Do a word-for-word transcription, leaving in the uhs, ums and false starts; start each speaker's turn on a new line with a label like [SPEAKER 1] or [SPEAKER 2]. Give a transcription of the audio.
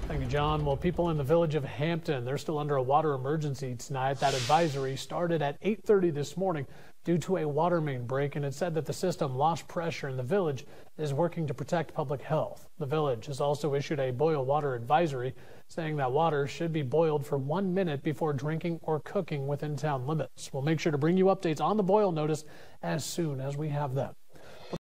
[SPEAKER 1] Thank you, John. Well, people in the village of Hampton, they're still under a water emergency tonight. That advisory started at eight thirty this morning due to a water main break, and it said that the system lost pressure and the village is working to protect public health. The village has also issued a boil water advisory saying that water should be boiled for one minute before drinking or cooking within town limits. We'll make sure to bring you updates on the boil notice as soon as we have them.